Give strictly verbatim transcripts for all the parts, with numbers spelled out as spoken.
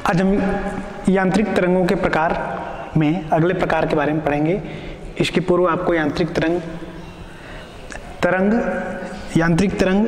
आज हम यांत्रिक तरंगों के प्रकार में अगले प्रकार के बारे में पढ़ेंगे। इसके पूर्व आपको यांत्रिक तरंग तरंग यांत्रिक तरंग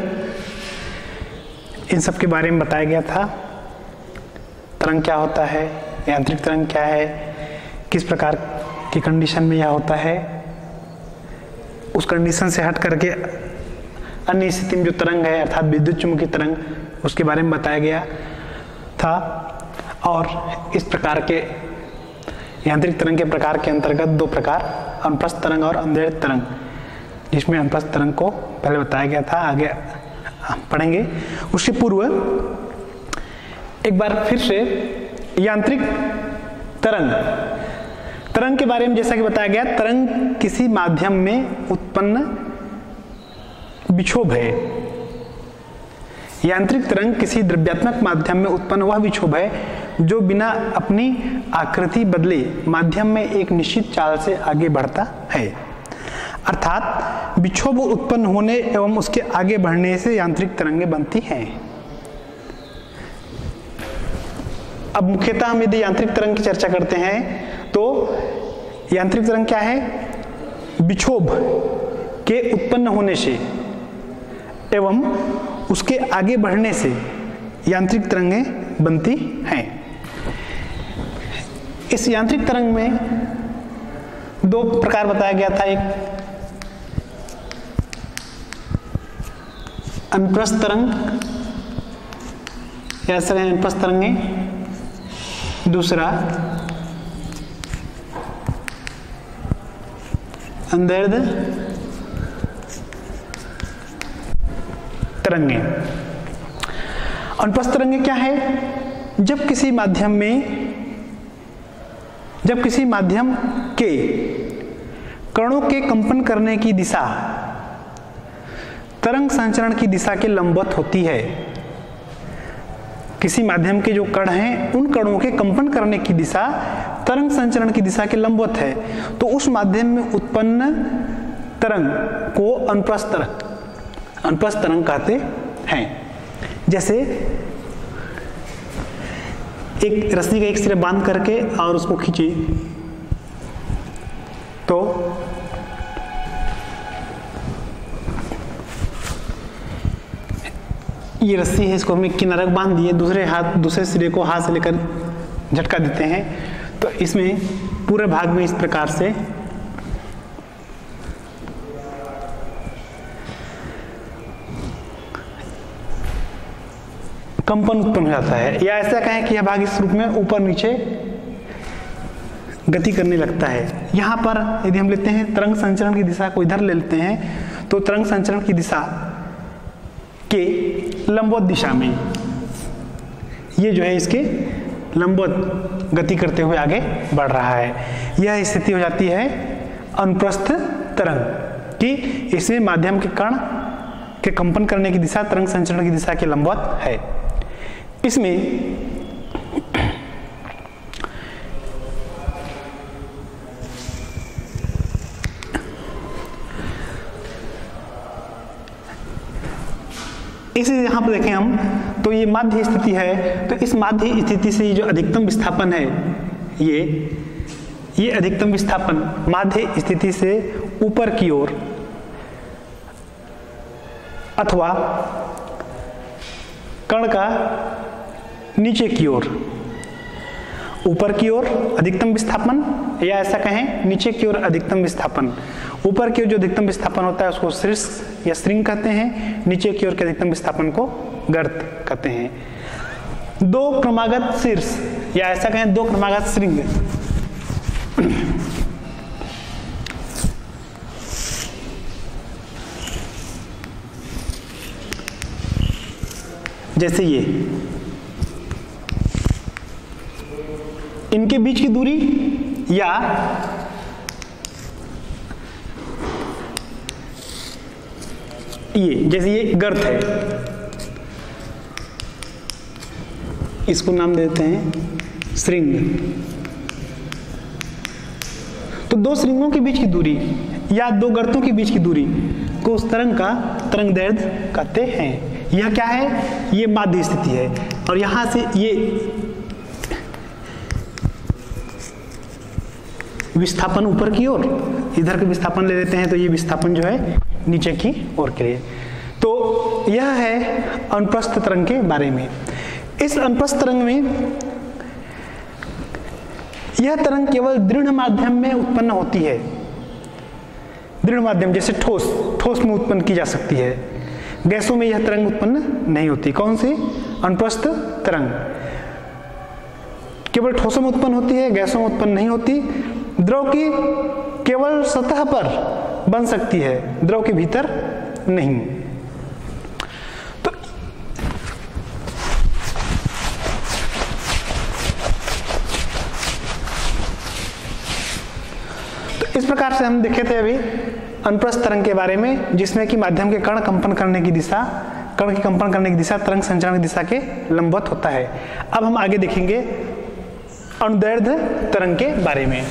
इन सब के बारे में बताया गया था। तरंग क्या होता है, यांत्रिक तरंग क्या है, किस प्रकार की कंडीशन में यह होता है, उस कंडीशन से हट करके अन्य स्थिति में जो तरंग है अर्थात विद्युत चुम्बकीय तरंग, उसके बारे में बताया गया था। और इस प्रकार के यांत्रिक तरंग के प्रकार के अंतर्गत दो प्रकार, अनुप्रस्थ तरंग और अंधेर तरंग, जिसमें अनुप्रस्थ तरंग को पहले बताया गया था, आगे पढ़ेंगे। उसके पूर्व एक बार फिर से यांत्रिक तरंग तरंग के बारे में जैसा कि बताया गया, तरंग किसी माध्यम में उत्पन्न विक्षोभ है। यांत्रिक तरंग किसी द्रव्यात्मक माध्यम में उत्पन्न वह विक्षोभ है जो बिना अपनी आकृति बदले माध्यम में एक निश्चित चाल से आगे बढ़ता है। अर्थात विक्षोभ उत्पन्न होने एवं उसके आगे बढ़ने से यांत्रिक तरंगें बनती हैं। अब मुख्यतः हम यदि यांत्रिक तरंग की चर्चा करते हैं तो यांत्रिक तरंग क्या है, विक्षोभ के उत्पन्न होने से एवं उसके आगे बढ़ने से यांत्रिक तरंगें बनती हैं। इस यांत्रिक तरंग में दो प्रकार बताया गया था, एक अनुप्रस्थ तरंग या ऐसा कहें अनुप्रस्थ तरंगें, दूसरा अंधेर तरंगें। अनुप्रस्थ तरंगें क्या है, जब किसी माध्यम में जब किसी माध्यम के कणों के कंपन करने की दिशा तरंग संचरण की दिशा के लंबवत होती है। किसी माध्यम के जो कण हैं उन कणों के कंपन करने की दिशा तरंग संचरण की दिशा के लंबवत है, तो उस माध्यम में उत्पन्न तरंग को अनुप्रस्थ तरंग अनुप्रस्थ तरंग कहते हैं। जैसे एक रस्सी का एक सिरे बांध करके और उसको खींचिए तो ये रस्सी है, इसको हमने किनारे बांध दिए, दूसरे हाथ दूसरे सिरे को हाथ से लेकर झटका देते हैं, तो इसमें पूरे भाग में इस प्रकार से कंपन उत्पन्न हो जाता है। या ऐसा कहें कि यह भाग इस रूप में ऊपर नीचे गति करने लगता है। यहाँ पर यदि हम लेते हैं तरंग संचरण की दिशा को इधर ले लेते हैं तो तरंग संचरण की दिशा के लंबवत दिशा में ये जो है इसके लंबवत गति करते हुए आगे बढ़ रहा है। यह स्थिति हो जाती है अनुप्रस्थ तरंग कि इसमें माध्यम के कण के कंपन करने की दिशा तरंग संचरण की दिशा के लंबवत है। इसमें इसे यहां पर देखें हम तो ये माध्य स्थिति है, तो इस माध्य स्थिति से जो अधिकतम विस्थापन है ये ये अधिकतम विस्थापन माध्य स्थिति से ऊपर की ओर अथवा कण का नीचे की ओर, ऊपर की ओर अधिकतम विस्थापन या ऐसा कहें नीचे की ओर अधिकतम विस्थापन। ऊपर की ओर जो अधिकतम विस्थापन होता है उसको शीर्ष या स्ट्रिंग कहते हैं, नीचे की ओर के अधिकतम विस्थापन को गर्त कहते हैं। दो क्रमागत शीर्ष या ऐसा कहें दो क्रमागत स्ट्रिंग जैसे ये, इनके बीच की दूरी या ये जैसे ये गर्त है, इसको नाम देते हैं श्रृंग। तो दो श्रृंगों के बीच की दूरी या दो गर्तों के बीच की दूरी को उस तरंग का तरंग दैर्ध्य कहते हैं। यह क्या है, ये माध्य स्थिति है और यहां से ये विस्थापन ऊपर की ओर, इधर का विस्थापन ले लेते हैं तो ये विस्थापन जो है नीचे की ओर के लिए। तो यह है अनुप्रस्थ तरंग के बारे में। इस अनुप्रस्थ तरंग में यह तरंग केवल दृढ़ माध्यम में उत्पन्न होती है। दृढ़ माध्यम जैसे ठोस ठोस में उत्पन्न की जा सकती है, गैसों में यह तरंग उत्पन्न नहीं होती। कौन सी? अनुप्रस्थ तरंग केवल ठोसों में उत्पन्न होती है, गैसों में उत्पन्न नहीं होती। द्रव की केवल सतह पर बन सकती है, द्रव के भीतर नहीं। तो तो इस प्रकार से हम देखे थे अभी अनुप्रस्थ तरंग के बारे में, जिसमें कि माध्यम के कण कंपन करने की दिशा कण की कंपन करने की दिशा तरंग संचरण की दिशा के लंबवत होता है। अब हम आगे देखेंगे अनुदैर्ध्य तरंग के बारे में।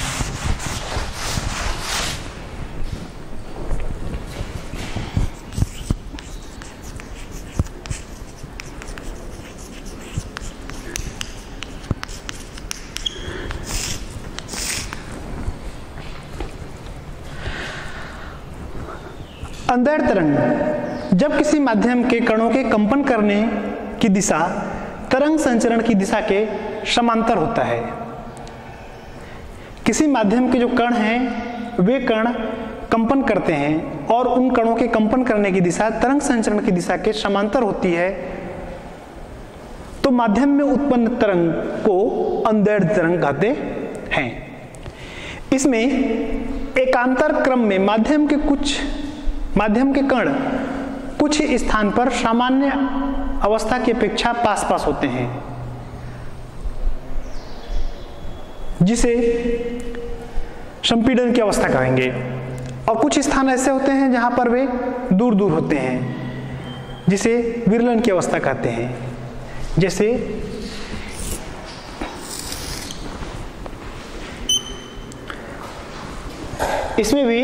अनुदैर्ध्य तरंग जब किसी माध्यम के कणों के कंपन करने की दिशा तरंग संचरण की दिशा के समांतर होता है। किसी माध्यम के जो कण हैं वे कण कंपन करते हैं और उन कणों के कंपन करने की दिशा तरंग संचरण की दिशा के समांतर होती है, तो माध्यम में उत्पन्न तरंग को अनुदैर्ध्य तरंग कहते हैं। इसमें एकांतर क्रम में माध्यम के कुछ माध्यम के कण कुछ स्थान पर सामान्य अवस्था की अपेक्षा पास पास होते हैं, जिसे संपीड़न की अवस्था कहेंगे। और कुछ स्थान ऐसे होते हैं जहां पर वे दूर दूर होते हैं, जिसे विरलन की अवस्था कहते हैं। जैसे इसमें भी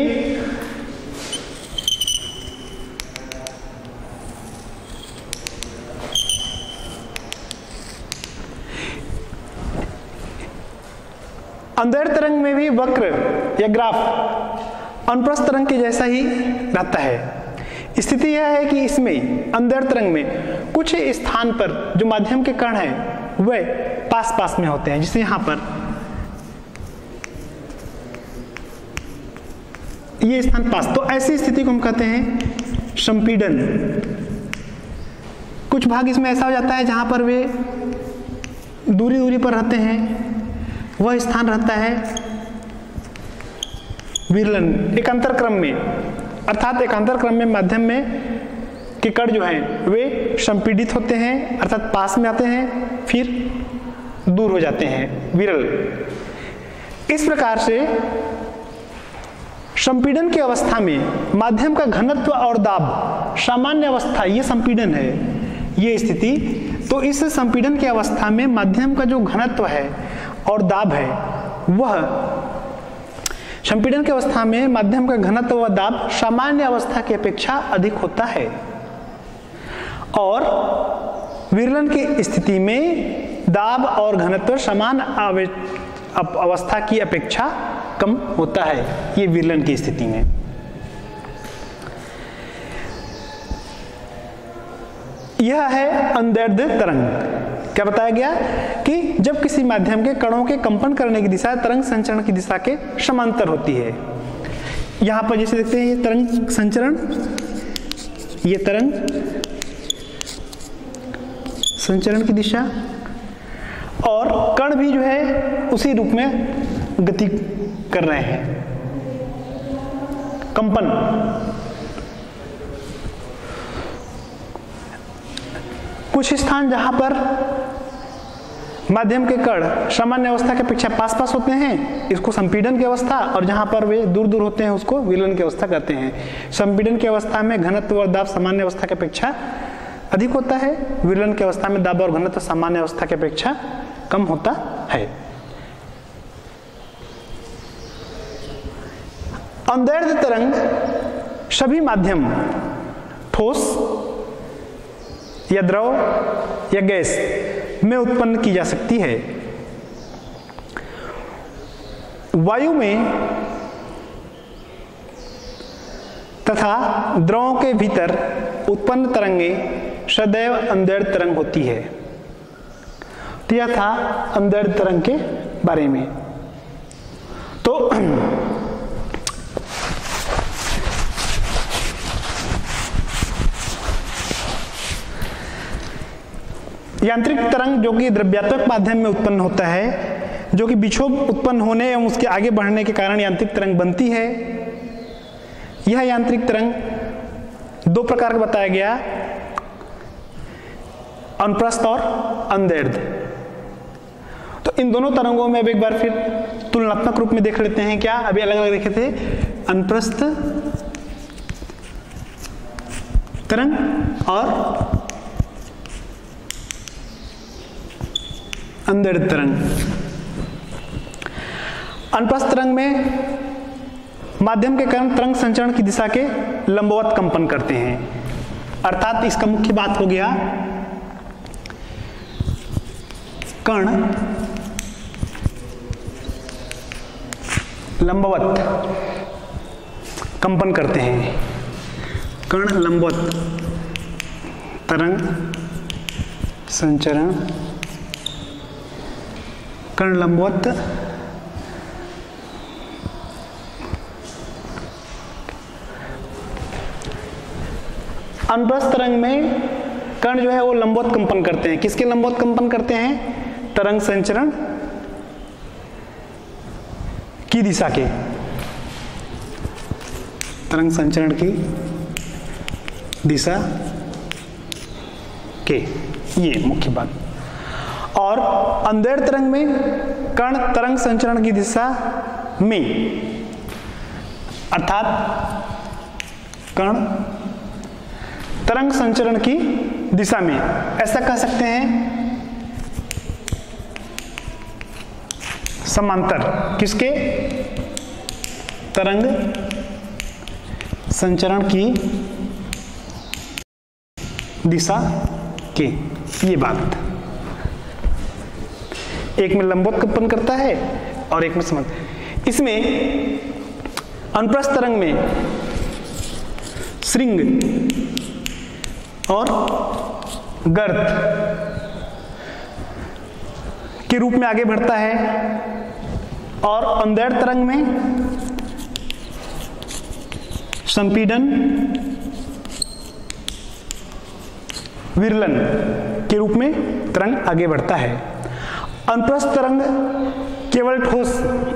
अनुदैर्ध्य तरंग में भी वक्र या ग्राफ अनुप्रस्थ तरंग के जैसा ही रहता है। स्थिति यह है कि इसमें अनुदैर्ध्य तरंग में कुछ स्थान पर जो माध्यम के कण हैं वह पास पास में होते हैं, जिसे यहां पर ये स्थान पास, तो ऐसी स्थिति को हम कहते हैं संपीड़न। कुछ भाग इसमें ऐसा हो जाता है जहां पर वे दूरी दूरी पर रहते हैं, वह स्थान रहता है विरलन। एकांतर क्रम में, अर्थात एकांतर क्रम में माध्यम में के कण जो हैं वे संपीड़ित होते हैं, अर्थात पास में आते हैं फिर दूर हो जाते हैं, विरल। इस प्रकार से संपीड़न की अवस्था में माध्यम का घनत्व और दाब सामान्य अवस्था, ये संपीड़न है, ये स्थिति। तो इस संपीड़न की अवस्था में माध्यम का जो घनत्व है और दाब है, वह संपीड़न की अवस्था में माध्यम का घनत्व व दाब सामान्य अवस्था की अपेक्षा अधिक होता है, और विरलन की स्थिति में दाब और घनत्व समान अवस्था की अपेक्षा कम होता है, ये विरलन की स्थिति में। यह है अनुदैर्ध्य तरंग। क्या बताया गया कि जब किसी माध्यम के कणों के कंपन करने की दिशा तरंग संचरण की दिशा के समांतर होती है। यहां पर जैसे देखते हैं ये तरंग संचरण, ये तरंग संचरण की दिशा, और कण भी जो है उसी रूप में गति कर रहे हैं, कंपन। कुछ स्थान जहां पर माध्यम के कण सामान्य अवस्था के अपेक्षा पास पास होते हैं, इसको संपीड़न की अवस्था, और जहां पर वे दूर दूर होते हैं उसको विरलन की अवस्था कहते हैं। संपीड़न की अवस्था में घनत्व और दाब सामान्य अवस्था की अपेक्षा अधिक होता है, विरलन की अवस्था में दाब और घनत्व सामान्य अवस्था की अपेक्षा कम होता है। अनुदैर्ध्य तरंग सभी माध्यम ठोस या द्रव या गैस में उत्पन्न की जा सकती है। वायु में तथा द्रवों के भीतर उत्पन्न तरंगें सदैव अनुदैर्ध्य तरंग होती है। तो यह था अनुदैर्ध्य तरंग के बारे में। तो यांत्रिक तरंग जो कि द्रव्यात्मक माध्यम में उत्पन्न होता है, जो कि विक्षोभ उत्पन्न होने एवं उसके आगे बढ़ने के कारण यांत्रिक तरंग बनती है। यह यांत्रिक तरंग दो प्रकार का बताया गया, अनुप्रस्थ और अनुदैर्ध्य। तो इन दोनों तरंगों में अब एक बार फिर तुलनात्मक रूप में देख लेते हैं। क्या अभी अलग अलग देखे थे? अनुप्रस्थ तरंग और अनुदैर्ध्य तरंग। अनुप्रस्थ तरंग में माध्यम के कण तरंग संचरण की दिशा के लंबवत कंपन करते हैं। अर्थात इसका मुख्य बात हो गया, कण लंबवत कंपन करते हैं। कण लंबवत तरंग संचरण, कण लंबवत अनुप्रस्थ तरंग में कण जो है वो लंबवत कंपन करते हैं। किसके लंबवत कंपन करते हैं? तरंग संचरण की दिशा के, तरंग संचरण की दिशा के, ये मुख्य बात। और अनुदैर्ध्य तरंग में कण तरंग संचरण की दिशा में, अर्थात कण तरंग संचरण की दिशा में, ऐसा कह सकते हैं समांतर। किसके? तरंग संचरण की दिशा के, ये बात। एक में लंबवत कंपन करता है और एक में समांतर। इसमें अनुप्रस्थ तरंग में श्रृंग और गर्त के रूप में आगे बढ़ता है, और अनुदैर्ध्य तरंग में संपीड़न विरलन के रूप में तरंग आगे बढ़ता है। अनुप्रस्थ तरंग केवल ठोस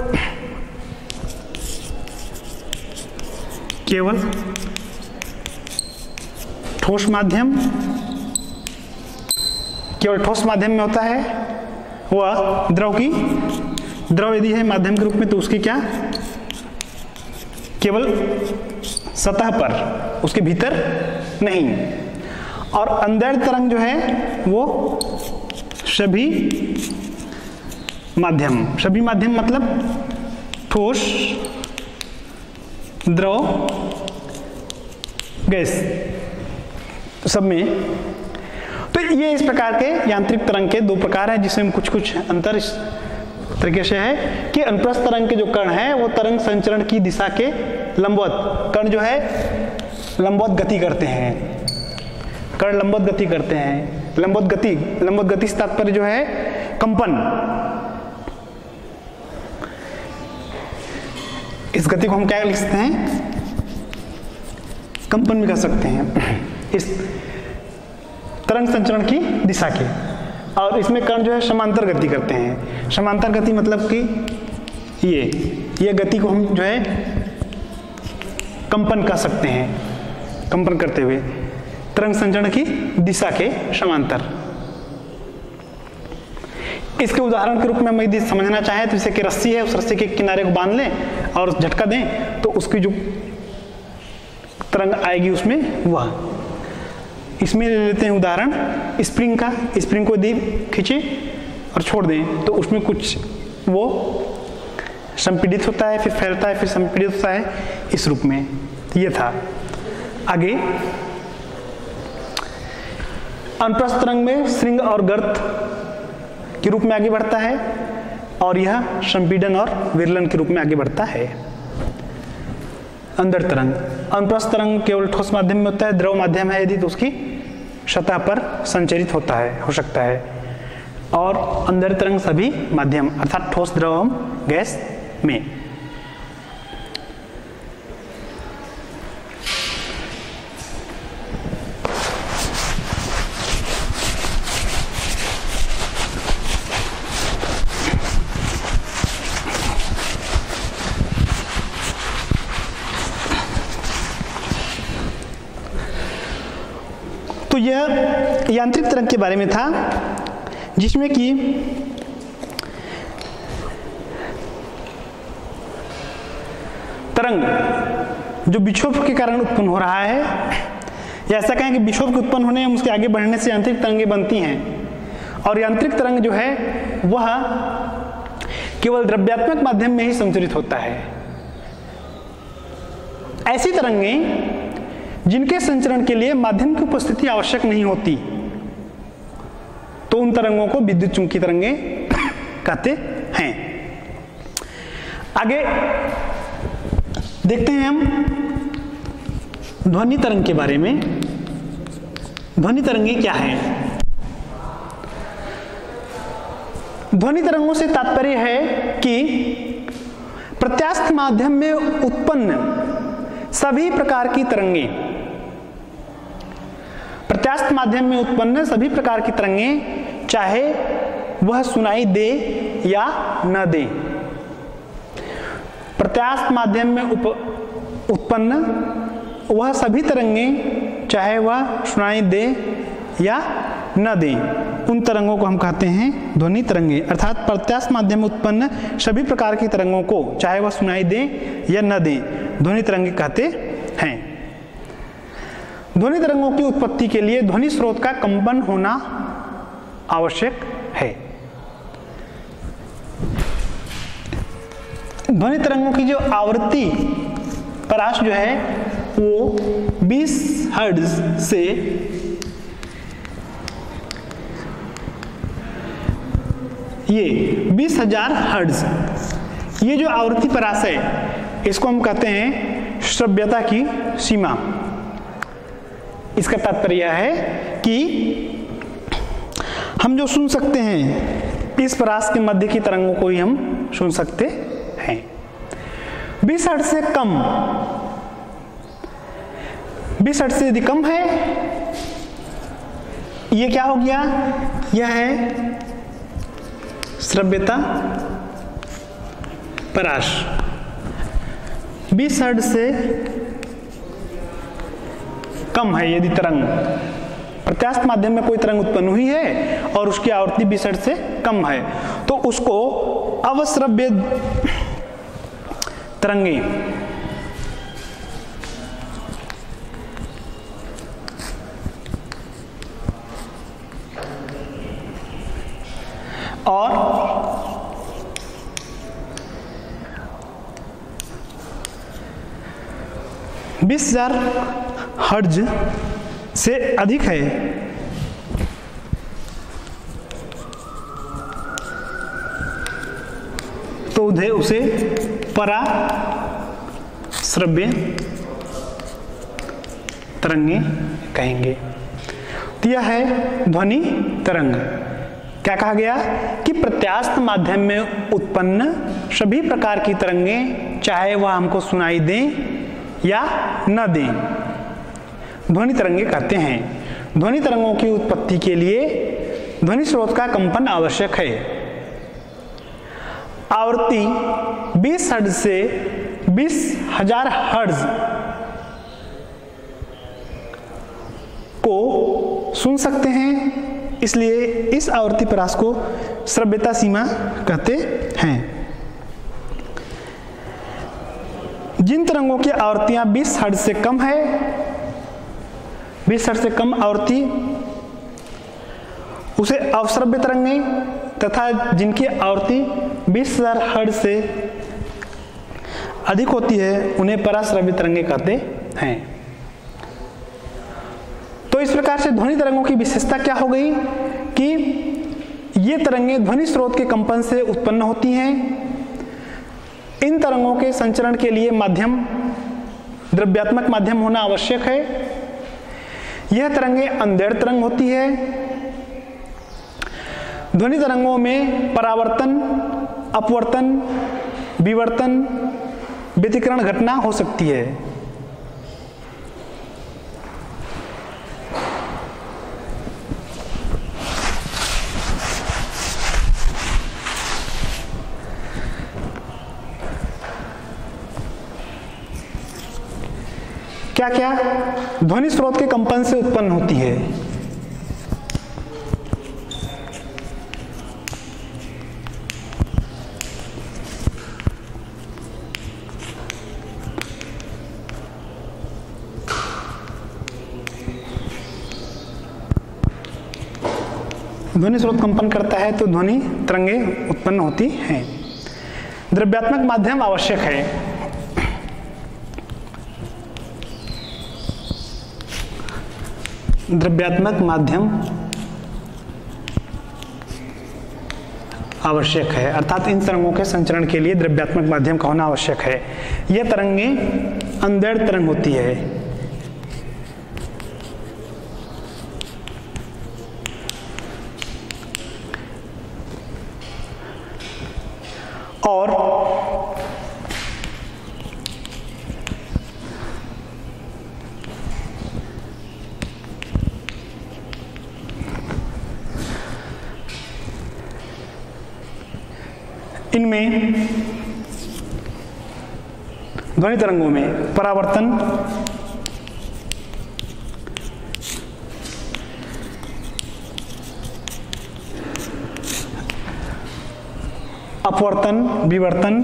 केवल ठोस माध्यम केवल ठोस माध्यम में होता है। वह द्रव की द्रव यदि है माध्यम के रूप में, तो उसकी क्या, केवल सतह पर, उसके भीतर नहीं। और अनुदैर्ध्य तरंग जो है वो सभी माध्यम, सभी माध्यम मतलब ठोस, द्रव, गैस, सब में। तो ये इस प्रकार के यांत्रिक तरंग के दो प्रकार हैं, जिसमें कुछ कुछ अंतर इस तरीके से है कि अनुप्रस्थ तरंग के जो कण है वो तरंग संचरण की दिशा के लंबवत, कण जो है लंबवत गति करते हैं, कण लंबवत गति करते हैं। लंबवत गति, लंबवत गति से तात्पर्य जो है कंपन। इस गति को हम क्या लिख सकते हैं? कंपन भी कह सकते हैं, इस तरंग संचरण की दिशा के। और इसमें कण जो है समांतर गति करते हैं। समांतर गति मतलब कि ये ये गति को हम जो है कंपन कह सकते हैं, कंपन करते हुए तरंग संचरण की दिशा के समांतर। इसके उदाहरण के रूप में हम यदि समझना चाहें तो जैसे कि रस्सी है, उस रस्सी के किनारे को बांध लें और झटका दें तो उसकी जो तरंग आएगी उसमें, वह इसमें ले लेते हैं उदाहरण स्प्रिंग का। स्प्रिंग को यदि खींचे और छोड़ दें तो उसमें कुछ वो संपीड़ित होता है, फिर फैलता है, फिर संपीड़ित होता है, इस रूप में। ये था। आगे अनुप्रस्थ तरंग में श्रृंग और गर्त के रूप में आगे बढ़ता है। और यह संपीड़न और विरलन के रूप में आगे बढ़ता है। अंदर तरंग, अनुप्रस्थ तरंग केवल ठोस माध्यम में होता है, द्रव माध्यम है यदि तो उसकी सतह पर संचरित होता है हो सकता है, और अंदर तरंग सभी माध्यम अर्थात ठोस, द्रव एवं गैस में। तो यह यांत्रिक तरंग के बारे में था, जिसमें कि तरंग जो विक्षोभ के कारण उत्पन्न हो रहा है, या ऐसा कहें कि विक्षोभ के उत्पन्न होने एवं उसके आगे बढ़ने से यांत्रिक तरंगें बनती हैं, और यांत्रिक तरंग जो है वह केवल द्रव्यात्मक माध्यम में ही संचरित होता है। ऐसी तरंगें जिनके संचरण के लिए माध्यम की उपस्थिति आवश्यक नहीं होती, तो उन तरंगों को विद्युत चुंबकीय तरंगें कहते हैं। आगे देखते हैं हम ध्वनि तरंग के बारे में। ध्वनि तरंगें क्या है? ध्वनि तरंगों से तात्पर्य है कि प्रत्यास्थ माध्यम में उत्पन्न सभी प्रकार की तरंगें, प्रत्यास्थ माध्यम में उत्पन्न सभी प्रकार की तरंगें, चाहे वह सुनाई दे या न दे। प्रत्यास्थ माध्यम में उप, उत्पन्न वह सभी तरंगें, चाहे वह सुनाई दे या न दे, उन तरंगों को हम कहते हैं ध्वनि तरंगें। अर्थात प्रत्यास्थ माध्यम में उत्पन्न सभी प्रकार की तरंगों को, चाहे वह सुनाई दे या न दे, ध्वनि तरंगें कहते हैं। ध्वनि तरंगों की उत्पत्ति के लिए ध्वनि स्रोत का कंपन होना आवश्यक है। ध्वनि तरंगों की जो आवृत्ति परास जो है वो बीस हर्ट्ज से ये बीस हजार हर्ट्ज, ये जो आवृत्ति परास है इसको हम कहते हैं श्रव्यता की सीमा। इसका तात्पर्य है कि हम जो सुन सकते हैं इस परास के मध्य की तरंगों को ही हम सुन सकते हैं। बीस हर्ट्ज से कम, बीस हर्ट्ज से यदि कम है, ये क्या हो गया? यह है श्रव्यता परास। बीस हर्ट्ज से कम है यदि तरंग, प्रत्यास्थ माध्यम में कोई तरंग उत्पन्न हुई है और उसकी आवृत्ति बीस हर्ट्ज से कम है, तो उसको अवश्रव्य तरंगें और बीस हजार हर्ट्ज से अधिक है तो उधे उसे पराश्रव्य तरंगें कहेंगे। तो यह है ध्वनि तरंग। क्या कहा गया कि प्रत्यास्थ माध्यम में उत्पन्न सभी प्रकार की तरंगें, चाहे वह हमको सुनाई दें या न दें, ध्वनि तरंगें कहते हैं। ध्वनि तरंगों की उत्पत्ति के लिए ध्वनि स्रोत का कंपन आवश्यक है। आवृत्ति बीस हर्ट्ज से बीस हजार हर्ट्ज को सुन सकते हैं, इसलिए इस आवृत्ति परास को श्रव्यता सीमा कहते हैं। जिन तरंगों की आवृत्तियां बीस हर्ट्ज से कम है, बीस हर्ट्ज से कम आवृत्ति, उसे अवश्रव्य तरंगें, तथा जिनकी आवृत्ति बीस हजार हर्ट्ज से अधिक होती है उन्हें पराश्रव्य तरंगें कहते हैं। तो इस प्रकार से ध्वनि तरंगों की विशेषता क्या हो गई कि ये तरंगें ध्वनि स्रोत के कंपन से उत्पन्न होती हैं। इन तरंगों के संचरण के लिए माध्यम द्रव्यात्मक माध्यम होना आवश्यक है। यह तरंगें अंधेर तरंग होती है। ध्वनि तरंगों में परावर्तन, अपवर्तन, विवर्तन, व्यतिकरण घटना हो सकती है। क्या क्या ध्वनि स्रोत के कंपन से उत्पन्न होती है? ध्वनि स्रोत कंपन करता है तो ध्वनि तरंगें उत्पन्न होती हैं। द्रव्यात्मक माध्यम आवश्यक है। द्रव्यात्मक माध्यम आवश्यक है, अर्थात इन तरंगों के संचरण के लिए द्रव्यात्मक माध्यम का होना आवश्यक है। यह तरंगें अंधेर तरंग होती है। और इनमें ध्वनि तरंगों में परावर्तन, अपवर्तन, विवर्तन,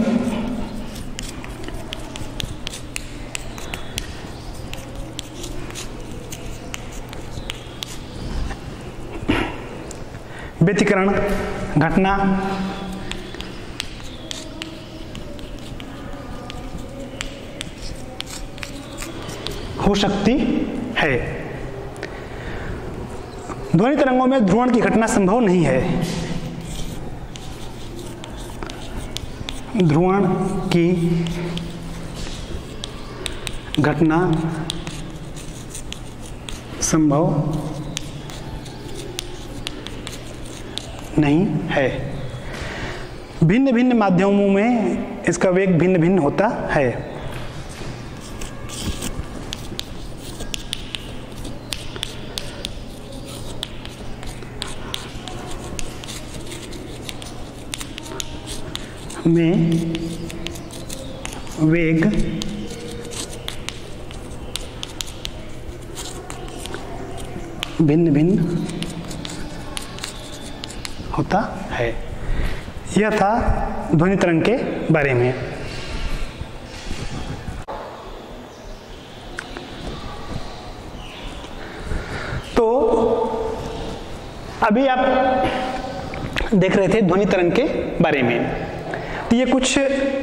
व्यतिकरण घटना हो सकती है। ध्वनि तरंगों में ध्रुवण की घटना संभव नहीं है। ध्रुवण की घटना संभव नहीं है। भिन्न भिन्न माध्यमों में इसका वेग भिन्न भिन्न होता है। में वेग भिन्न भिन्न होता है। यह था ध्वनि तरंग के बारे में। तो अभी आप देख रहे थे ध्वनि तरंग के बारे में। तो ये कुछ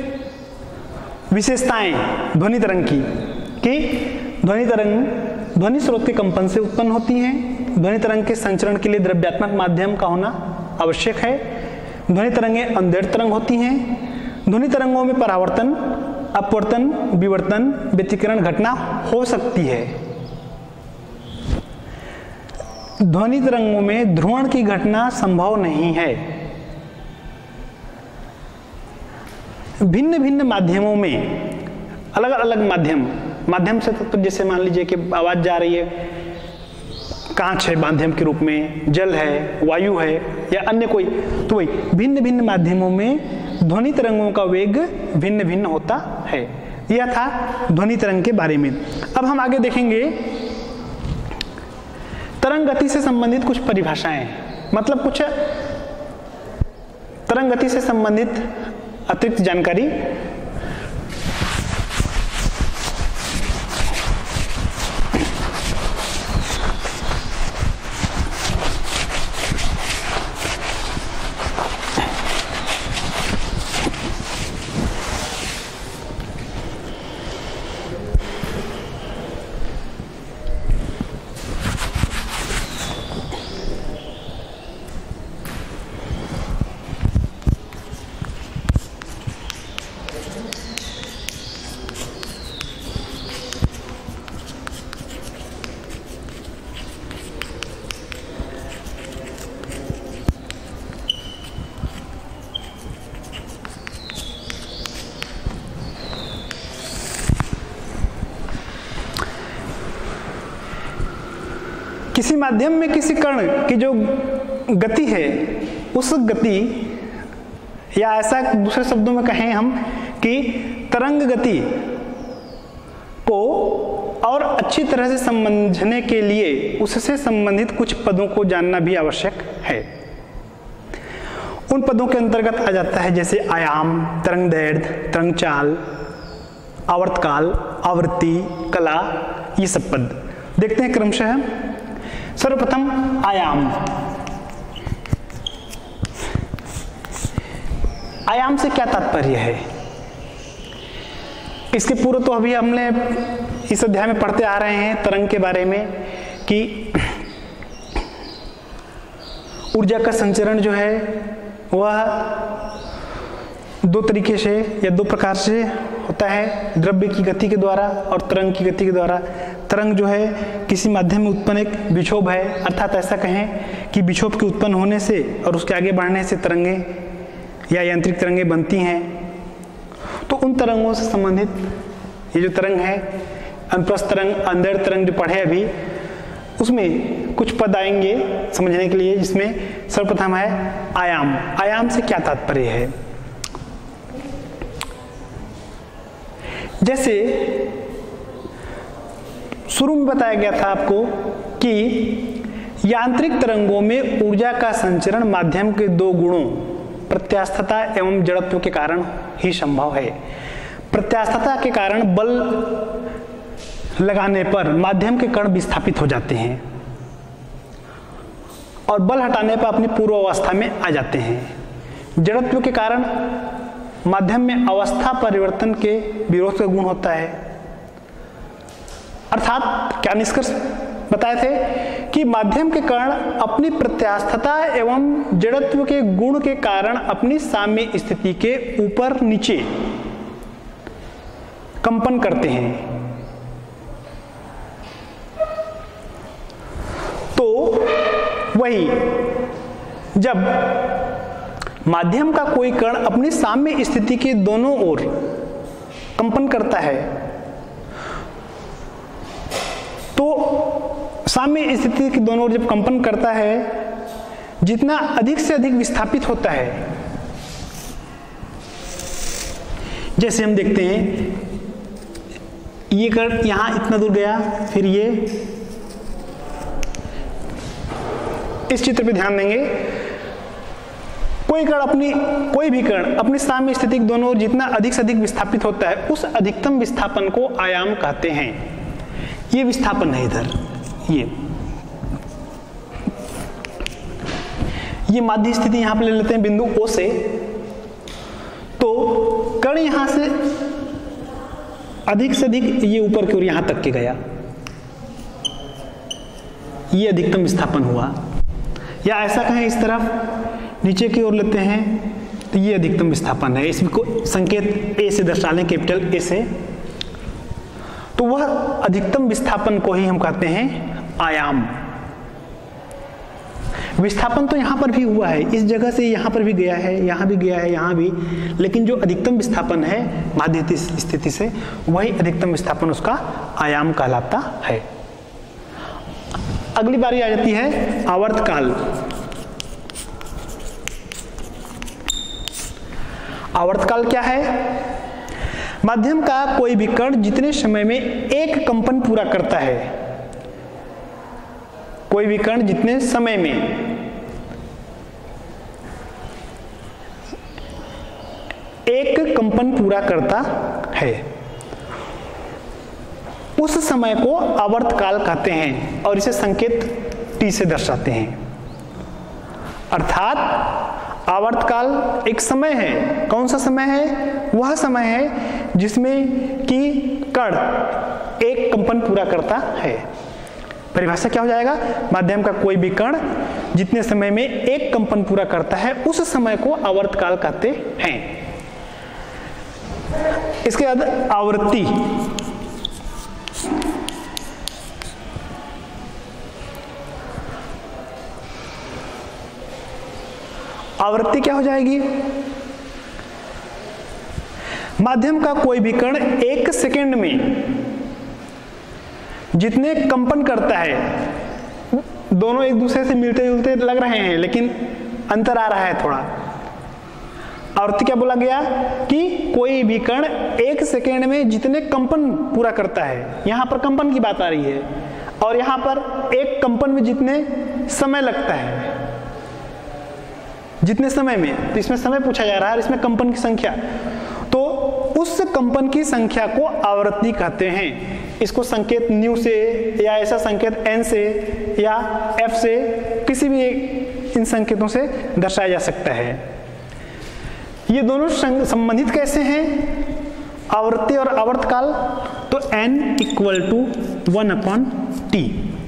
विशेषताएं ध्वनि तरंग की कि ध्वनि तरंग ध्वनि स्रोत के कंपन से उत्पन्न होती हैं। ध्वनि तरंग के संचरण के लिए द्रव्यात्मक माध्यम का होना आवश्यक है। ध्वनि तरंगें अंधेर तरंग होती हैं। ध्वनि तरंगों में परावर्तन, अपवर्तन, विवर्तन, व्यतिकरण घटना हो सकती है। ध्वनि तरंगों में ध्रुवण की घटना संभव नहीं है। भिन्न भिन्न माध्यमों में अलग अलग माध्यम माध्यम से तो जैसे मान लीजिए कि आवाज जा रही है, कांच है माध्यम के रूप में, जल है, वायु है या अन्य कोई, तो वही भिन्न भिन्न माध्यमों में ध्वनि तरंगों का वेग भिन्न भिन्न होता है। यह था ध्वनि तरंग के बारे में। अब हम आगे देखेंगे तरंग गति से संबंधित कुछ परिभाषाएं, मतलब कुछ तरंग गति से संबंधित अतिरिक्त जानकारी। किसी माध्यम में किसी कण की जो गति है, उस गति, या ऐसा दूसरे शब्दों में कहें हम कि तरंग गति को और अच्छी तरह से समझने के लिए उससे संबंधित कुछ पदों को जानना भी आवश्यक है। उन पदों के अंतर्गत आ जाता है जैसे आयाम, तरंग दैर्घ्य, तरंग चाल, आवर्तकाल, आवृत्ति, कला, ये सब पद देखते हैं क्रमशः। सर्वप्रथम आयाम। आयाम से क्या तात्पर्य है? इसके पूर्व तो अभी हमने इस अध्याय में पढ़ते आ रहे हैं तरंग के बारे में कि ऊर्जा का संचरण जो है वह दो तरीके से या दो प्रकार से होता है, द्रव्य की गति के द्वारा और तरंग की गति के द्वारा। तरंग जो है किसी माध्यम में उत्पन्न एक विक्षोभ है, अर्थात ऐसा कहें कि विक्षोभ के उत्पन्न होने से और उसके आगे बढ़ने से तरंगें या यांत्रिक तरंगें बनती हैं। तो उन तरंगों से संबंधित ये जो तरंग है, अनुप्रस्थ तरंग, अंदर तरंग जो पढ़े अभी, उसमें कुछ पद आएंगे समझने के लिए, जिसमें सर्वप्रथम है आयाम। आयाम से क्या तात्पर्य है? जैसे शुरू में बताया गया था आपको कि यांत्रिक तरंगों में ऊर्जा का संचरण माध्यम के दो गुणों प्रत्यास्थता एवं जड़त्व के कारण ही संभव है। प्रत्यास्थता के कारण बल लगाने पर माध्यम के कण विस्थापित हो जाते हैं और बल हटाने पर अपनी पूर्व अवस्था में आ जाते हैं। जड़त्व के कारण माध्यम में अवस्था परिवर्तन के विरोध का गुण होता है। अर्थात क्या निष्कर्ष बताए थे कि माध्यम के कण अपनी प्रत्यास्थता एवं जड़त्व के गुण के कारण अपनी साम्य स्थिति के ऊपर नीचे कंपन करते हैं। तो वही जब माध्यम का कोई कण अपनी साम्य स्थिति के दोनों ओर कंपन करता है, तो साम्य स्थिति के दोनों ओर जब कंपन करता है, जितना अधिक से अधिक विस्थापित होता है, जैसे हम देखते हैं ये कण यहां इतना दूर गया, फिर ये, इस चित्र पे ध्यान देंगे, कोई कण अपनी कोई भी कण अपनी साम्य स्थिति के दोनों ओर जितना अधिक से अधिक विस्थापित होता है, उस अधिकतम विस्थापन को आयाम कहते हैं। ये विस्थापन है इधर, ये ये माध्य स्थिति यहां पर ले लेते हैं बिंदु O से। तो कण यहां से अधिक से अधिक ये ऊपर की ओर यहां तक के गया, ये अधिकतम विस्थापन हुआ। या ऐसा कहें इस तरफ नीचे की ओर लेते हैं तो ये अधिकतम विस्थापन है। इसको संकेत ए से दर्शा लें, कैपिटल ए से। तो वह अधिकतम विस्थापन को ही हम कहते हैं आयाम। विस्थापन तो यहां पर भी हुआ है, इस जगह से यहां पर भी गया है, यहां भी गया है, यहां भी, लेकिन जो अधिकतम विस्थापन है माध्य स्थिति से, वही अधिकतम विस्थापन उसका आयाम कहलाता है। अगली बारी आ जाती है आवर्तकाल। आवर्तकाल क्या है? माध्यम का कोई भी कण जितने समय में एक कंपन पूरा करता है, कोई भी कण जितने समय में एक कंपन पूरा करता है, उस समय को आवर्तकाल कहते हैं और इसे संकेत टी से दर्शाते हैं। अर्थात आवर्तकाल एक समय है। कौन सा समय है? वह समय है जिसमें कि कण एक कंपन पूरा करता है। परिभाषा क्या हो जाएगा? माध्यम का कोई भी कण जितने समय में एक कंपन पूरा करता है, उस समय को आवर्तकाल कहते हैं। इसके बाद आवृत्ति। आवृत्ति क्या हो जाएगी? माध्यम का कोई भी कण एक सेकेंड में जितने कंपन करता है, दोनों एक दूसरे से मिलते जुलते लग रहे हैं लेकिन अंतर आ रहा है थोड़ा। आवृत्ति क्या बोला गया कि कोई भी कण एक सेकेंड में जितने कंपन पूरा करता है, यहां पर कंपन की बात आ रही है, और यहां पर एक कंपन में जितने समय लगता है, जितने समय में, तो इसमें समय पूछा जा रहा है, इसमें कंपन की संख्या, तो उस कंपन की संख्या को आवृत्ति कहते हैं। इसको संकेत न्यू से या ऐसा संकेत एन से या एफ से, किसी भी इन संकेतों से दर्शाया जा सकता है। ये दोनों संबंधित कैसे हैं, आवृत्ति और आवर्तकाल? तो n equal to one upon T,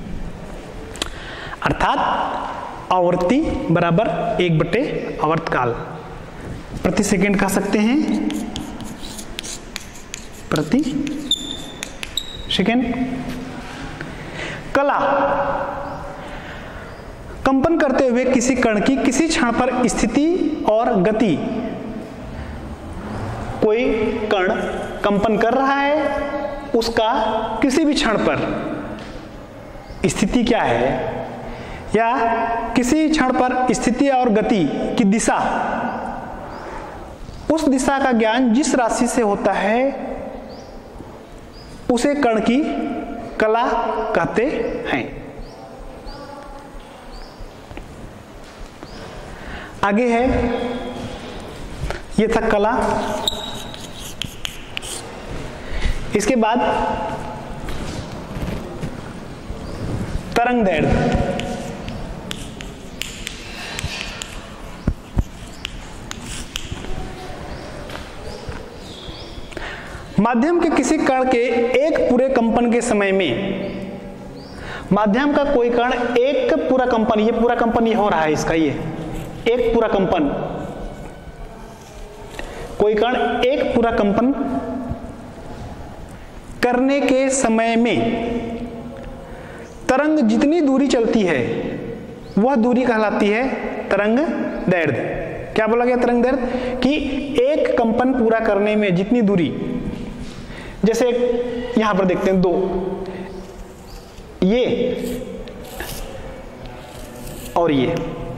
अर्थात आवृत्ति बराबर एक बटे आवर्तकाल। प्रति सेकंड कह सकते हैं, प्रति सेकंड। कला, कंपन करते हुए किसी कण की किसी क्षण पर स्थिति और गति। कोई कण कंपन कर रहा है, उसका किसी भी क्षण पर स्थिति क्या है, या किसी क्षण पर स्थिति और गति की दिशा, उस दिशा का ज्ञान जिस राशि से होता है उसे कण की कला कहते हैं। आगे है, ये था कला। इसके बाद तरंग दैर्ध्य। माध्यम के किसी कण के एक पूरे कंपन के समय में, माध्यम का कोई कण एक पूरा कंपन, ये पूरा कंपन ये हो रहा है इसका, ये एक पूरा कंपन, कोई कण एक पूरा कंपन करने के समय में तरंग जितनी दूरी चलती है वह दूरी कहलाती है तरंग दैर्ध्य। क्या बोला गया तरंग दैर्ध्य? कि एक कंपन पूरा करने में जितनी दूरी, जैसे यहां पर देखते हैं दो, ये और ये,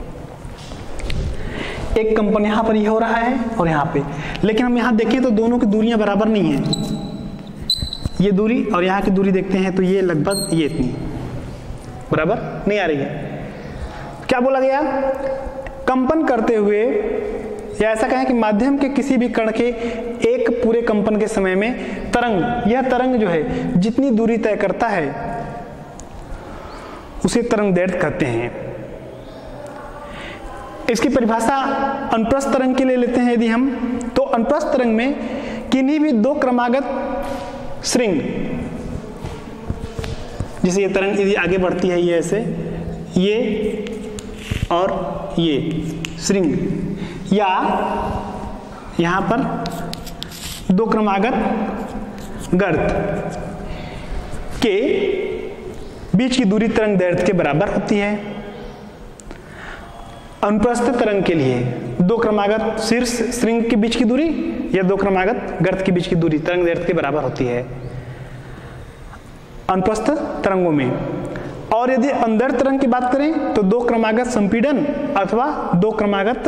एक कंपन यहां पर ये हो रहा है और यहां पे, लेकिन हम यहां देखें तो दोनों की दूरियां बराबर नहीं है। ये दूरी और यहां की दूरी देखते हैं तो ये लगभग ये इतनी बराबर नहीं आ रही है। क्या बोला गया? कंपन करते हुए, या ऐसा कहें कि माध्यम के किसी भी कण के एक पूरे कंपन के समय में तरंग, यह तरंग जो है जितनी दूरी तय करता है उसे तरंग दैर्ध्य कहते हैं। इसकी परिभाषा अनुप्रस्थ तरंग के लिए लेते हैं यदि हम, तो अनुप्रस्थ तरंग में किन्हीं भी दो क्रमागत श्रृंग, जैसे ये तरंग यदि आगे बढ़ती है ये ऐसे, ये और ये श्रृंग, या यहां पर दो क्रमागत गर्त के बीच की दूरी तरंग दैर्ध्य के बराबर होती है। अनुप्रस्थ तरंग के लिए दो क्रमागत शीर्ष श्रृंग के बीच की दूरी या दो क्रमागत गर्त के बीच की दूरी तरंग दैर्ध्य के बराबर होती है अनुप्रस्थ तरंगों में। और यदि अंदर तरंग की बात करें तो दो क्रमागत संपीड़न अथवा दो क्रमागत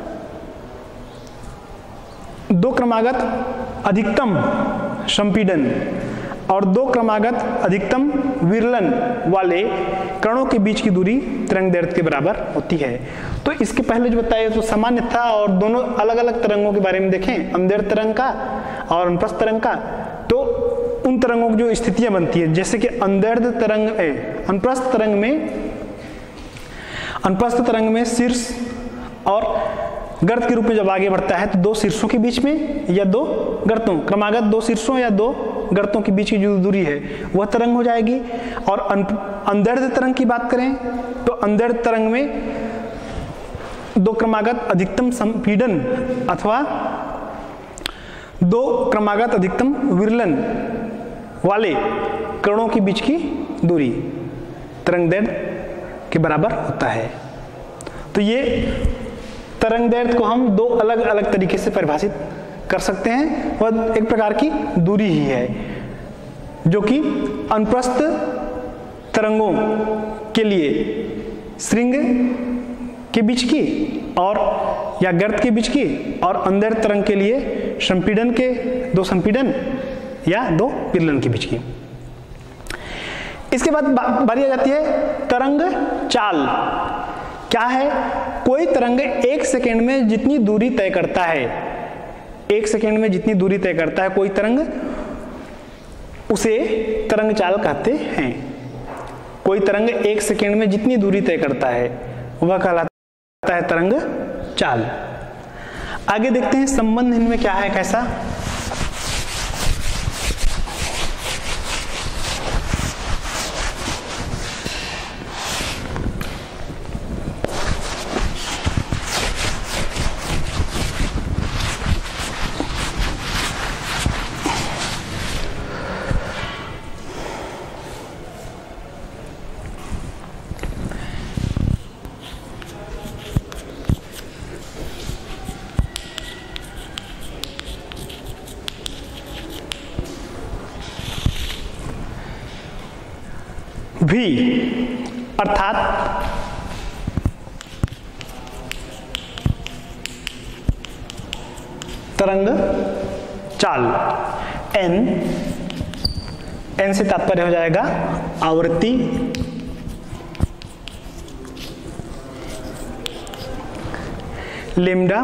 दो क्रमागत अधिकतम संपीड़न और दो क्रमागत अधिकतम विरलन वाले कणों के बीच की दूरी तरंग दैर्ध्य के बराबर होती है। तो इसके पहले जो बताया तो सामान्य था, और दोनों अलग अलग तरंगों के बारे में देखें, अंदर तरंग का और अनुप्रस्थ तरंग का, तो उन तरंगों की जो स्थितियां बनती है, जैसे कि अंदर तरंग अनुप्रस्थ तरंग में अनुप्रस्थ तरंग में शीर्ष और गर्त के रूप में जब आगे बढ़ता है तो दो शीर्षों के बीच में या दो गर्तों, क्रमागत दो शीर्षों या दो गर्तों के बीच की जो दूरी है वह तरंग हो जाएगी। और अंदर तरंग की बात करें तो अंदर तरंग में दो क्रमागत अधिकतम संपीड़न अथवा दो क्रमागत अधिकतम विरलन वाले कणों के बीच की दूरी तरंग दैर्ध्य के बराबर होता है। तो ये तरंग दैर्ध्य को हम दो अलग अलग तरीके से परिभाषित कर सकते हैं। वह एक प्रकार की दूरी ही है जो कि अनुप्रस्थ तरंगों के लिए श्रृंग के बीच की और या गर्त के बीच की, और अंदर तरंग के लिए संपीड़न के दो संपीड़न या दो विरलन के बीच की। इसके बाद बारी आ जाती है तरंग चाल। क्या है? कोई तरंग एक सेकेंड में जितनी दूरी तय करता है, एक सेकेंड में जितनी दूरी तय करता है कोई तरंग, उसे तरंग चाल कहते हैं। कोई तरंग एक सेकेंड में जितनी दूरी तय करता है वह कहलाता है तरंग चाल। आगे देखते हैं संबंध इनमें क्या है, कैसा। भी अर्थात तरंग चाल, एन, एन से तात्पर्य हो जाएगा आवृत्ति, लेम्डा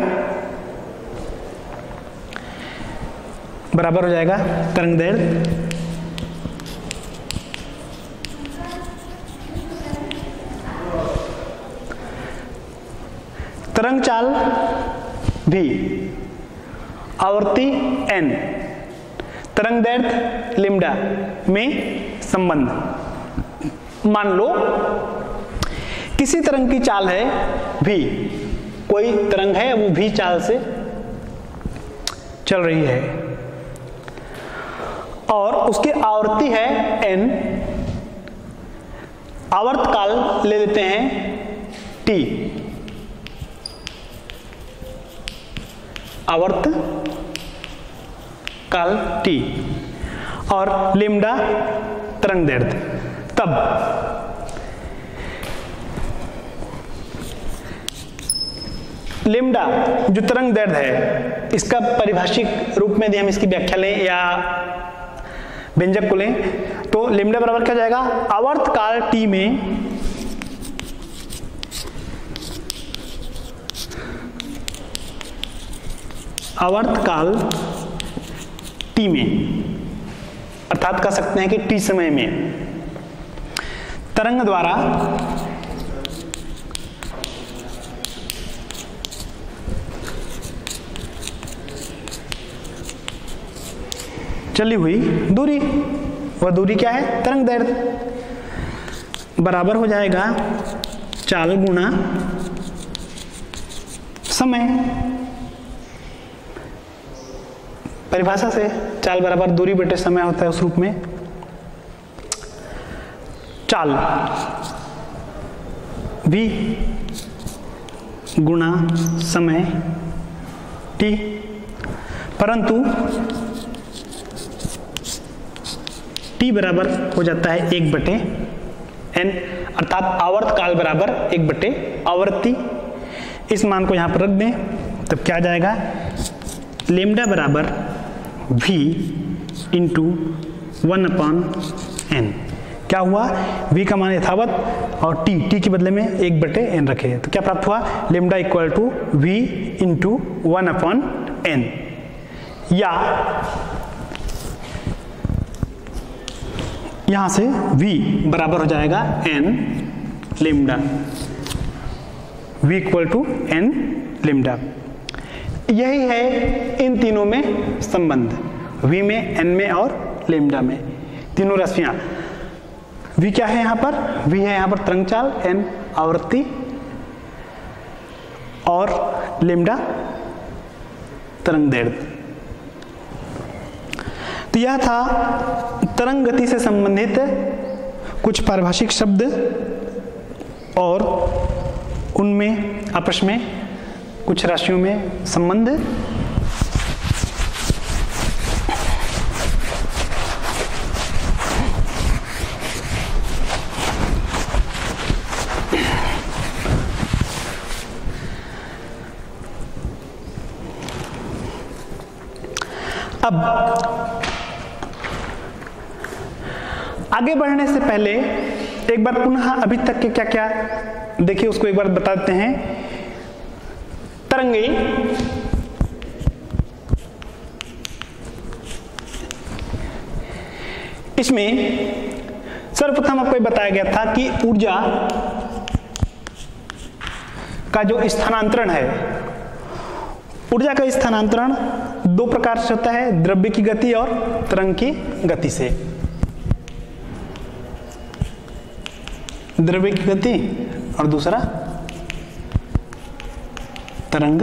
बराबर हो जाएगा तरंग दैर्ध्य, तरंग चाल भी आवर्ती एन, तरंग दैर्ध्य लेम्डा में संबंध। मान लो किसी तरंग की चाल है भी, कोई तरंग है वो भी चाल से चल रही है और उसकी आवर्ती है एन, आवर्त काल ले लेते हैं टी, आवर्त काल टी, और लेम्डा तरंग दैर्ध्य। तब लेम्डा जो तरंग दैर्ध्य है, इसका परिभाषिक रूप में यदि हम इसकी व्याख्या लें या व्यंजक को लें तो लेम्डा बराबर क्या जाएगा, आवर्त काल टी में आवर्त काल टी में, अर्थात कह सकते हैं कि टी समय में तरंग द्वारा चली हुई दूरी, वह दूरी क्या है, तरंग दैर्ध्य बराबर हो जाएगा चाल गुणा समय। परिभाषा से चाल बराबर दूरी बटे समय होता है उस रूप में। चाल v गुणा समय t, परंतु t बराबर हो जाता है एक बटे n, अर्थात आवर्त काल बराबर एक बटे आवर्ती। इस मान को यहां पर रख दें तब क्या आ जाएगा, लेम्डा बराबर v into one upon N. क्या हुआ, v का मान यथावत और t, t के बदले में एक बटे n रखे, तो क्या प्राप्त हुआ, lambda equal to v into one upon N. या यहां से v बराबर हो जाएगा n lambda, v equal to n lambda. यही है इन तीनों में संबंध, v में, n में और लेम्डा में, तीनों राशियां। v क्या है यहां पर, v है यहां पर तरंग चाल, n आवृत्ति और लेम्डा तरंग दैर्ध्य। तो यह था तरंग गति से संबंधित कुछ पारिभाषिक शब्द और उनमें आपस में कुछ राशियों में संबंध। अब आगे बढ़ने से पहले एक बार पुनः अभी तक के क्या क्या देखिए उसको एक बार बता देते हैं। तरंगे इसमें सर्वप्रथम आपको बताया गया था कि ऊर्जा का जो स्थानांतरण है, ऊर्जा का स्थानांतरण दो प्रकार से होता है, द्रव्य की गति और तरंग की गति से। द्रव्य की गति और दूसरा तरंग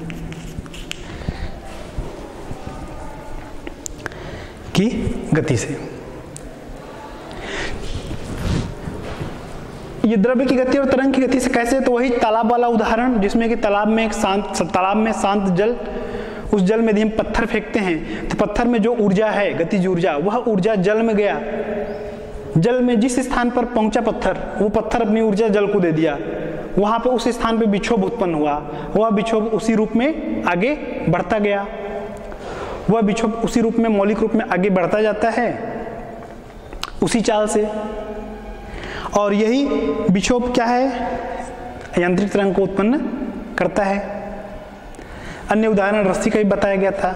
की गति से। ये द्रव्य की गति और तरंग की गति से कैसे, तो वही तालाब वाला उदाहरण जिसमें कि तालाब में एक शांत तालाब में शांत जल, उस जल में यदि हम पत्थर फेंकते हैं तो पत्थर में जो ऊर्जा है, गतिज ऊर्जा, वह ऊर्जा जल में गया, जल में जिस स्थान पर पहुंचा पत्थर, वो पत्थर अपनी ऊर्जा जल को दे दिया, वहां पे उस स्थान पे विक्षोभ उत्पन्न हुआ, वह विक्षोभ उसी रूप में आगे बढ़ता गया, वह विक्षोभ उसी रूप में मौलिक रूप में आगे बढ़ता जाता है उसी चाल से। और यही विक्षोभ क्या है, यांत्रिक तरंग को उत्पन्न करता है। अन्य उदाहरण रस्सी का भी बताया गया था।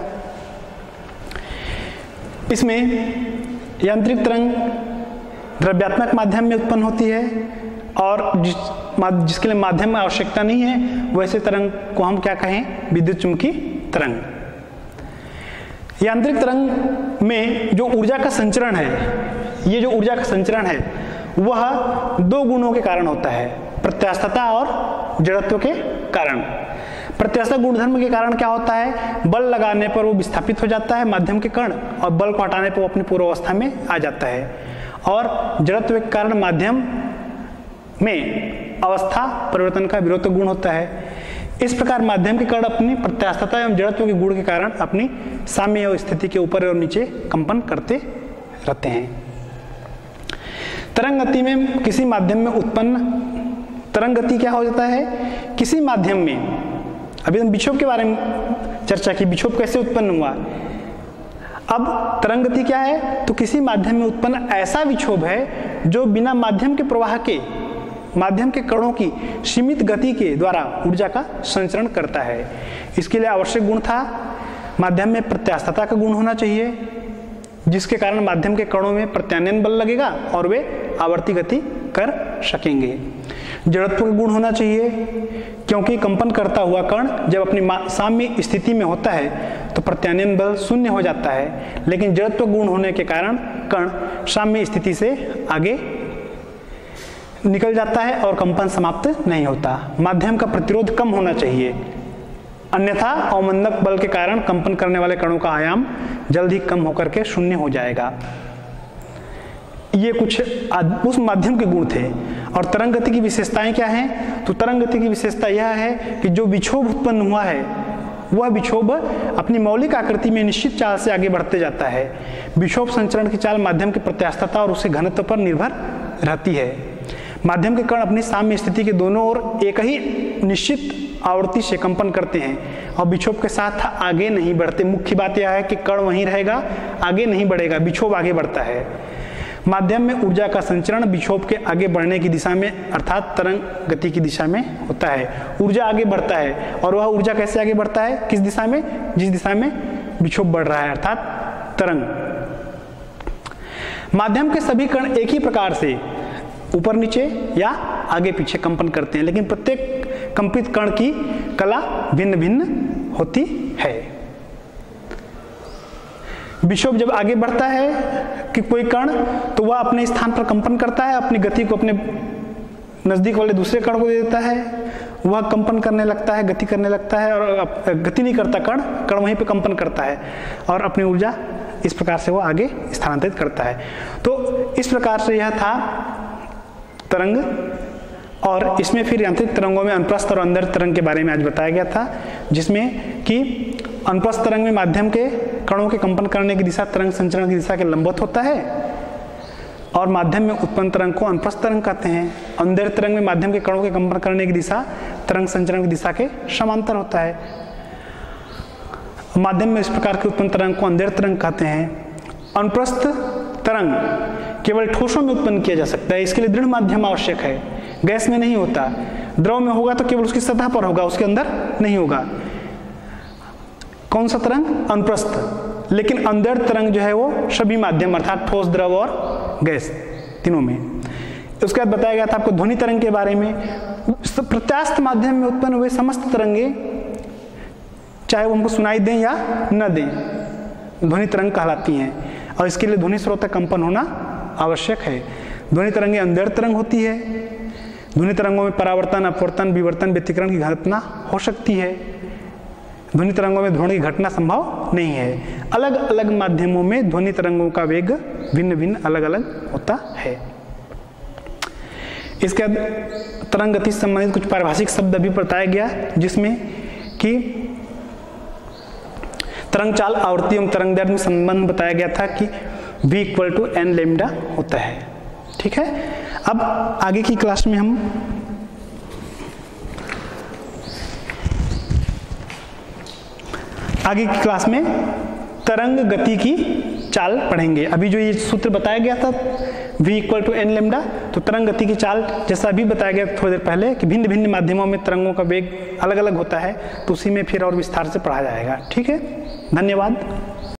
इसमें यांत्रिक तरंग द्रव्यात्मक माध्यम में उत्पन्न होती है और जिस जिसके लिए माध्यम में आवश्यकता नहीं है, वैसे तरंग को हम क्या कहें, विद्युत चुंबकीय तरंग। यांत्रिक तरंग में जो ऊर्जा का संचरण है, ये जो ऊर्जा का संचरण है वह दो गुणों के कारण होता है, प्रत्यास्थता और जड़त्व के कारण। प्रत्यास्था गुणधर्म के कारण क्या होता है, बल लगाने पर वो विस्थापित हो जाता है माध्यम के कण, और बल को हटाने पर वो अपनी पूर्वावस्था में आ जाता है। और जड़त्व के कारण माध्यम में अवस्था परिवर्तन का विरोध गुण होता है। इस प्रकार माध्यम के कण अपनी प्रत्यास्थता एवं जड़त्व के गुण के कारण अपनी साम्य एवं स्थिति के ऊपर और नीचे कंपन करते रहते हैं। तरंग गति में किसी माध्यम में उत्पन्न तरंग गति क्या हो जाता है, किसी माध्यम में, अभी हम विक्षोभ के बारे में चर्चा की, विक्षोभ कैसे उत्पन्न हुआ। अब तरंग गति क्या है, तो किसी माध्यम में उत्पन्न ऐसा विक्षोभ है जो बिना माध्यम के प्रवाह के, माध्यम के कणों की सीमित गति के द्वारा ऊर्जा का संचरण करता है। इसके लिए आवश्यक गुण था, माध्यम में प्रत्यास्थता का गुण होना चाहिए, जिसके कारण माध्यम के कणों में प्रत्यानयन बल लगेगा और वे आवर्ती गति कर सकेंगे। जड़त्व का गुण होना चाहिए, क्योंकि कंपन करता हुआ कण जब अपनी साम्य स्थिति में होता है तो प्रत्यानयन बल शून्य हो जाता है, लेकिन जड़त्व गुण होने के कारण कण साम्य स्थिति से आगे निकल जाता है और कंपन समाप्त नहीं होता। माध्यम का प्रतिरोध कम होना चाहिए, अन्यथा अवमंदक बल के कारण कंपन करने वाले कणों का आयाम जल्द ही कम होकर के शून्य हो जाएगा। ये कुछ उस माध्यम के गुण थे। और तरंग गति की विशेषताएं क्या हैं, तो तरंग गति की विशेषता यह है कि जो विक्षोभ उत्पन्न हुआ है वह विक्षोभ अपनी मौलिक आकृति में निश्चित चाल से आगे बढ़ते जाता है। विक्षोभ संचरण की चाल माध्यम की प्रत्यास्थता और उसके घनत्व पर निर्भर रहती है। माध्यम के कण अपनी साम्य स्थिति के दोनों ओर एक ही निश्चित आवृत्ति से कंपन करते हैं और विक्षोभ के साथ आगे नहीं बढ़ते। मुख्य बात यह है कि कण वहीं रहेगा, आगे नहीं बढ़ेगा, विक्षोभ आगे बढ़ता है। माध्यम में ऊर्जा का संचरण विक्षोभ के आगे बढ़ने की दिशा में अर्थात तरंग गति की दिशा में होता है। ऊर्जा आगे बढ़ता है और वह ऊर्जा कैसे आगे बढ़ता है, किस दिशा में, जिस दिशा में विक्षोभ बढ़ रहा है अर्थात तरंग। माध्यम के सभी कण एक ही प्रकार से ऊपर नीचे या आगे पीछे कंपन करते हैं, लेकिन प्रत्येक कंपित कण की कला भिन्न भिन्न होती है। विक्षोभ जब आगे बढ़ता है कि कोई कण, तो वह अपने स्थान पर कंपन करता है, अपनी गति को अपने नजदीक वाले दूसरे कण को दे देता है, वह कंपन करने लगता है, गति करने लगता है, और गति नहीं करता कण, कण वहीं पे कंपन करता है और अपनी ऊर्जा इस प्रकार से वो आगे स्थानांतरित करता है। तो इस प्रकार से यह था तरंग, और इसमें फिर यांत्रिक तरंगों में अनुप्रस्थ और अंदर तरंग के बारे में आज बताया गया था, जिसमें कि अनुप्रस्थ तरंग में माध्यम के कणों के कंपन करने की दिशा तरंग संचरण की दिशा के लंबवत होता है, और माध्यम में उत्पन्न तरंग को अनुप्रस्थ तरंग कहते हैं। अंदर तरंग में माध्यम के कणों के कंपन करने की दिशा तरंग संचरण की दिशा के समांतर होता है। माध्यम में इस प्रकार के उत्पन्न तरंग को अंदर तरंग कहते हैं। अनुप्रस्थ तरंग केवल ठोसों में उत्पन्न किया जा सकता है, इसके लिए दृढ़ माध्यम आवश्यक है, गैस में नहीं होता। द्रव में होगा तो केवल उसकी सतह पर होगा, उसके अंदर नहीं होगा। कौन सा तरंग? अनुप्रस्थ। लेकिन अंदर तरंग जो है वो सभी माध्यम अर्थात ठोस, द्रव और गैस तीनों में। उसके बाद बताया गया था आपको ध्वनि तरंग के बारे में। प्रत्यास्थ माध्यम में उत्पन्न हुए समस्त तरंगे, चाहे वो हमको सुनाई दें या न दें, ध्वनि तरंग कहलाती हैं, और इसके लिए ध्वनि स्रोत तक कंपन होना आवश्यक है। ध्वनि तरंगे अंदर तरंग होती है। ध्वनि तरंगों में परावर्तन, अपवर्तन, विवर्तन, व्यतिकरण की घटना हो सकती है। ध्वनि तरंगों में ध्वनि की घटना संभव नहीं है। अलग अलग माध्यमों में ध्वनि तरंगों का वेग भिन्न भिन्न अलग अलग होता है। इसके बाद तरंग गति से संबंधित कुछ पारिभाषिक शब्द अभी बताया गया, जिसमें कि तरंग चाल, आवृत्ति एवं तरंग दैर्ध्य में संबंध बताया गया था कि v equal to N lambda होता है। ठीक है, अब आगे की क्लास में हम आगे की क्लास में तरंग गति की चाल पढ़ेंगे। अभी जो ये सूत्र बताया गया था v equal to N lambda, तो तरंग गति की चाल जैसा अभी बताया गया थोड़ी देर पहले कि भिन्न भिन्न माध्यमों में तरंगों का वेग अलग अलग होता है, तो उसी में फिर और विस्तार से पढ़ा जाएगा। ठीक है, धन्यवाद।